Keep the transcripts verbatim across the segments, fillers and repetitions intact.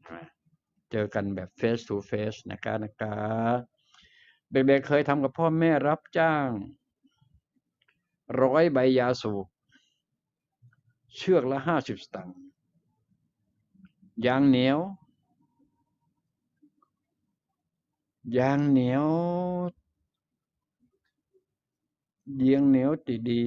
เจอกันแบบ face to face นะคะนะคะเด็กๆเคยทำกับพ่อแม่รับจ้างร้อยใบยาสูบเชือกละห้าสิบสตางค์ยางเหนียวยางเหนียวยางเหนียวติดี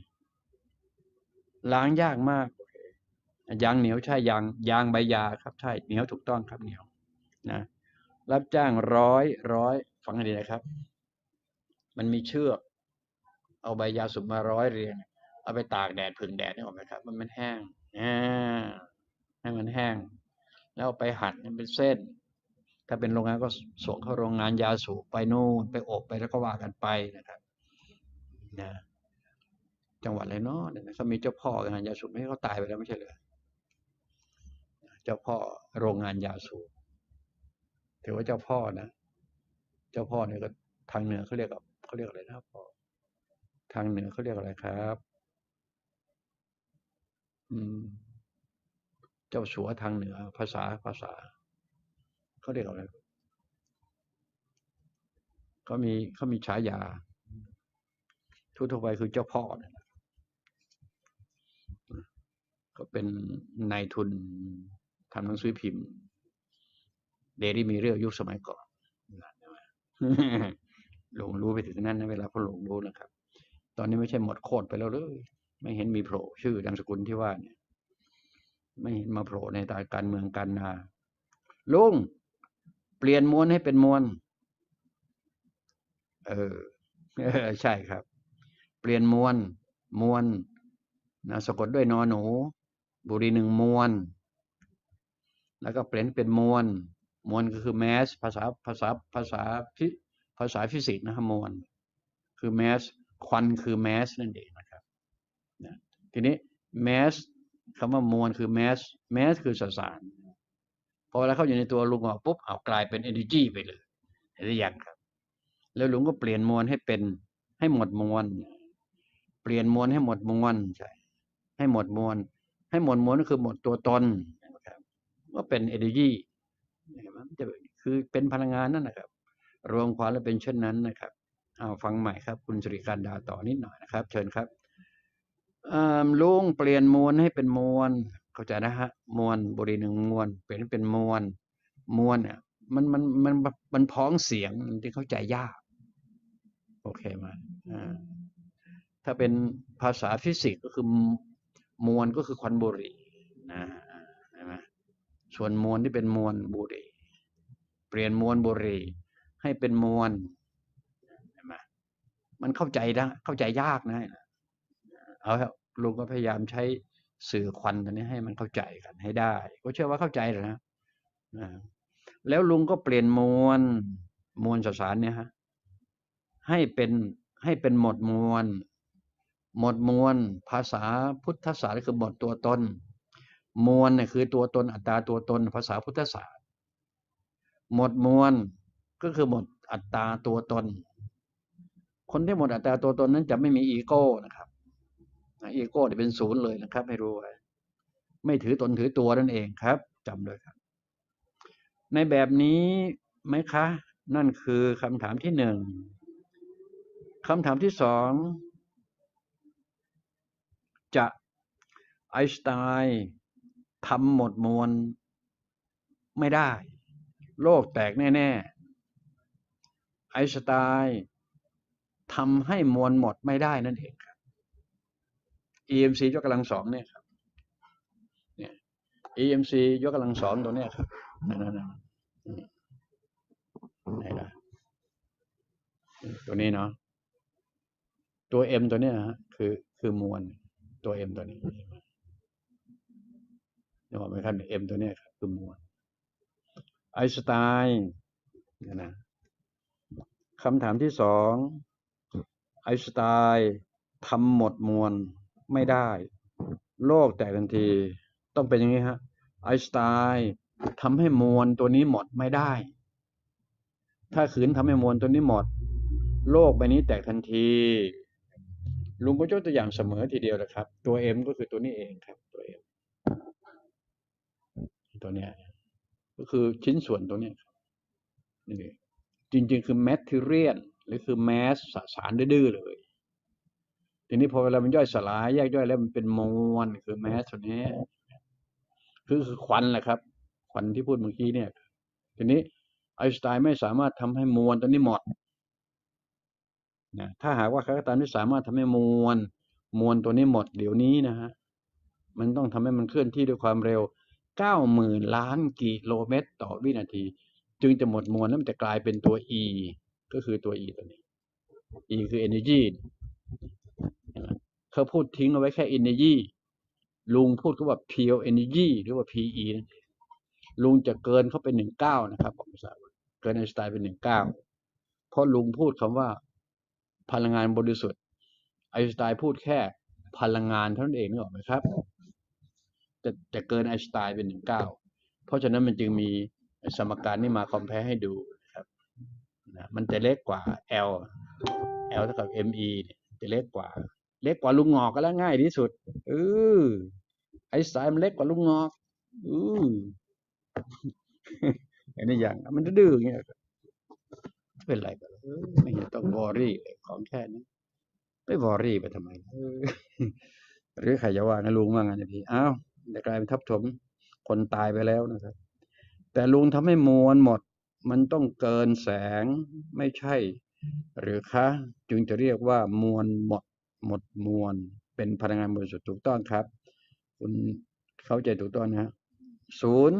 ล้างยากมากยางเหนียวใช่ยางยางใบยาครับใช่เหนียวถูกต้องครับเหนียวนะรับจ้างร้อยร้อยฟังให้ดีนะครับมันมีเชือกเอาใบยาสูบมาร้อยเรียงเอาไปตากแดดผึ่งแดดนี่ออกไหมครับมันมันแห้งอ่าให้มันแห้งแล้วไปหั่นเป็นเส้นถ้าเป็นโรงงานก็ส่งเข้าโรงงานยาสูบไปนู่นไปอบไปแล้วก็ว่ากันไปนะครับนะจังหวัดอะไรเนาะเนี่ยเขามีเจ้าพ่องานยาสูบไม่ให้เขาตายไปแล้วไม่ใช่เหรอเจ้าพ่อโรงงานยาสูบถือว่าเจ้าพ่อนะเจ้าพ่อเนี่ยก็ทางเหนือเขาเรียกเขาเรียกอะไรนะพ่อทางเหนือเขาเรียกอะไรครับอืมเจ้าสัวทางเหนือภาษาภาษาเขาเรียกอะไรเขามีเขามีฉายาทั่วๆไปคือเจ้าพ่อเนี่ยก็เป็นนายทุนทำหนังสือพิมพ์เดลี่มีเรื่องยุคสมัยก่อนหลงรู้ไปถึงนั้นนะเวลาเขาหลงรู้นะครับตอนนี้ไม่ใช่หมดโคตรไปแล้วเลยไม่เห็นมีโผล่ชื่อนามสกุลที่ว่าเนี่ยไม่เห็นมาโผล่ในตาการเมืองการนาลุงเปลี่ยนมวลให้เป็นมวลเออใช่ครับเปลี่ยนมวลมวลนะสะกดด้วยนอหนูบุรีหนึ่งมวลแล้วก็เปลี่ยนเป็นมวลมวลก็คือแมสภาษาภาษาภาษาฟิภาษาฟิสิกส์นะครับมวลคือแมสควันคือแมสนั่นเองนะครับนะทีนี้แมสคำว่ามวลคือแมสแมสคือสสารพอแล้วเข้าอยู่ในตัวลุงออกปุ๊บเอากลายเป็น energy ไปเลยเห็นหรือยังครับแล้วลุงก็เปลี่ยนมวลให้เป็นให้หมดมวลเปลี่ยนมวลให้หมดมวลใช่ให้หมดมวลให้หมดมวลก็คือหมดตัวตนนะครับก็เป็น energy มันจะคือเป็นพลังงานนั่นนะครับรวมความแล้วเป็นเช่นนั้นนะครับเอาฟังใหม่ครับคุณสิริการดาต่อนิดหน่อยนะครับเชิญครับลุงเปลี่ยนมวลให้เป็นมวลเข้าใจนะฮะมวลบริหนึ่งมวลเปลี่ยนเป็นมวลมวลเนี่ยมันมันมันมันพ้องเสียงที่เข้าใจยากโอเคไหมถ้าเป็นภาษาฟิสิกส์ก็คือมวลก็คือควันบุหรี่นะใช่ไหมส่วนมวลที่เป็นมวลบุหรี่เปลี่ยนมวลบุหรี่ให้เป็นมวลใช่ไหมมันเข้าใจนะเข้าใจยากนะเอาลุงก็พยายามใช้สื่อควันตัวนี้ให้มันเข้าใจกันให้ได้ก็เชื่อว่าเข้าใจแหละนะแล้วลุงก็เปลี่ยนมวลมวลสสารเนี่ยฮะให้เป็นให้เป็นหมดมวลหมดมวลภาษาพุทธศาสตร์คือหมดตัวตนมวลเนี่ยคือตัวตนอัตตาตัวตนภาษาพุทธศาสตร์หมดมวลก็คือหมดอัตตาตัวตนคนที่หมดอัตตาตัวตนนั้นจะไม่มีอีโก้นะครับอีโก้จะเป็นศูนย์เลยนะครับให้รู้ไว้ไม่ถือตนถือตัวนั่นเองครับจำด้วยครับในแบบนี้ไหมคะนั่นคือคำถามที่หนึ่งคำถามที่สองจะไอน์สไตน์ทำหมดมวลไม่ได้โลกแตกแน่ๆไอน์สไตน์ทำให้มวลหมดไม่ได้นั่นเองครับ อี เอ็ม ซี ยกกำลังสองเนี่ยครับเนี่ย อี เอ็ม ซี ยกกำลังสองตัวเนี้ยครับนั่นนั่นไหนล่ะตัวนี้เนาะตัว M ตัวเนี้ยฮะคือคือมวลตัว M ตัวนี้นึกออกไหมครับ M ตัวเนี้ยครับคือมวลไอน์สไตน์นะคำถามที่สองไอน์สไตน์ทำหมดมวลไม่ได้โลกแตกทันทีต้องเป็นอย่างนี้ฮะไอน์สไตน์ทำให้มวลตัวนี้หมดไม่ได้ถ้าขืนทำให้มวลตัวนี้หมดโลกใบนี้แตกทันทีลุงก็ยกตัวอย่างเสมอทีเดียวแหละครับตัว M ก็คือตัวนี้เองครับตัว M ตัวเนี้ยก็คือชิ้นส่วนตรงนี้นี่จริงๆคือ material หรือคือ mass สสารดื้อๆเลยทีนี้พอเวลามันย่อยสลายแยกย่อยแล้วมันเป็นมวลคือ mass ตัวนี้คือคือควันแหละครับควันที่พูดเมื่อกี้เนี่ยทีนี้ไอน์สไตน์ไม่สามารถทำให้มวลตัวนี้หมดนะถ้าหากว่าใครก็ตามที่สามารถทำให้มวลมวลตัวนี้หมดเดี๋ยวนี้นะฮะมันต้องทำให้มันเคลื่อนที่ด้วยความเร็วเก้าหมื่นล้านกิโลเมตรต่อวินาทีจึงจะหมดมวลแล้วมันจะกลายเป็นตัว E ก็คือตัว E ตัวนี้ E คือ energy เขาพูดทิ้งเอาไว้แค่ energy ลุงพูดก็ว่า pure energy หรือว่า พี อี ลุงจะเกินเข้าไปหนึ่งเก้านะครับผมทราบเกินไอน์สไตน์เป็นหนึ่งเก้าเพราะลุงพูดคำว่าพลังงานบริสุทธิ์ไอน์สไตน์พูดแค่พลังงานเท่านั้นเองนึกออกไหมครับจะจะเกินไอน์สไตน์เป็นหนึ่งเก้าเพราะฉะนั้นมันจึงมีสมการนี้มาคอมเพลให้ดูครับนะมันจะเล็กกว่า L L เท่ากับ เอ็ม อี จะเล็กกว่าเล็กกว่าลุงงอกก็แล้วง่ายที่สุดเออไอน์สไตน์มันเล็กกว่าลุงงอกอืออันนี้อย่างมันดื้ออย่างเงี้ยเป็นไรกันไม่เห็นต้องวอรี่เลยของแค่นี้ไม่วอรี่ไปทำไมหรือใครจะว่างั้นลุงว่างั้นพี่อ้าวจะกลายเป็นทับถมคนตายไปแล้วนะครับแต่ลุงทำให้มวลหมดมันต้องเกินแสงไม่ใช่หรือคะจึงจะเรียกว่ามวลหมดหมดมวลเป็นพลังงานบริสุทธิ์ถูกต้องครับคุณเข้าใจถูกต้องนะศูนย์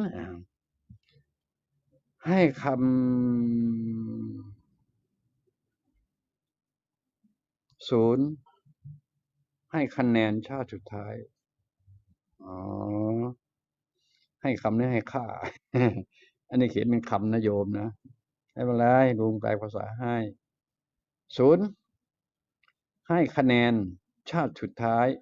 ให้คำศูนย์ให้คะแนนชาติสุดท้ายอ๋อให้คำนี้ให้ค่า อันนี้เขียนเป็นคำนะโยมนะไม่เป็นไรลุงแปลภาษาให้ศูนย์ให้คะแนนชาติสุดท้าย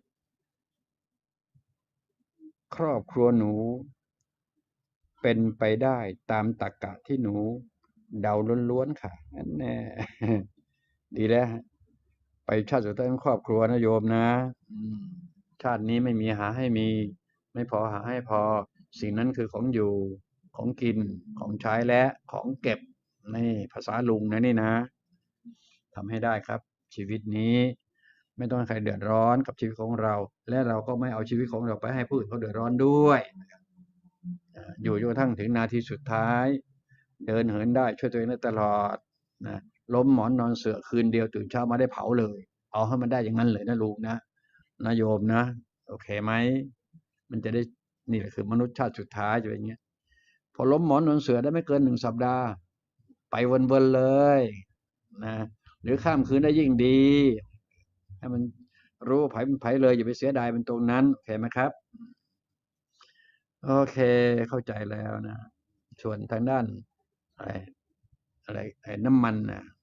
ครอบครัวหนูเป็นไปได้ตามตรรกะที่หนูเดาล้วนๆค่ะนั่นแน่ ดีแล้วไปชาติสุดท้ายของครอบครัวนะโยมนะชาตินี้ไม่มีหาให้มีไม่พอหาให้พอสิ่งนั้นคือของอยู่ของกินของใช้และของเก็บนี่ภาษาลุงนะนี่นะทำให้ได้ครับชีวิตนี้ไม่ต้องให้ใครเดือดร้อนกับชีวิตของเราและเราก็ไม่เอาชีวิตของเราไปให้ผู้อื่นเขาเดือดร้อนด้วยอยู่จนกระทั่งถึงนาทีสุดท้ายเดินเหินได้ช่วยตัวเองได้ตลอดนะล้มหมอนนอนเสือคืนเดียวตื่นเช้ามาได้เผาเลยเอาให้มันได้อย่างนั้นเลยนะลุงนะนะโยมนะโอเคไหมมันจะได้นี่แหละคือมนุษย์ชาติสุดท้ายจะเป็นอย่างเงี้ยพอล้มหมอนนอนเสือได้ไม่เกินหนึ่งสัปดาห์ไปวนๆเลยนะหรือข้ามคืนได้ยิ่งดีให้มันรู้ไผเป็นไผเลยอย่าไปเสียดายเป็นตรงนั้นโอเคไหมครับโอเคเข้าใจแล้วนะส่วนทางด้านอะไรอะไรไอ้น้ำมันนะ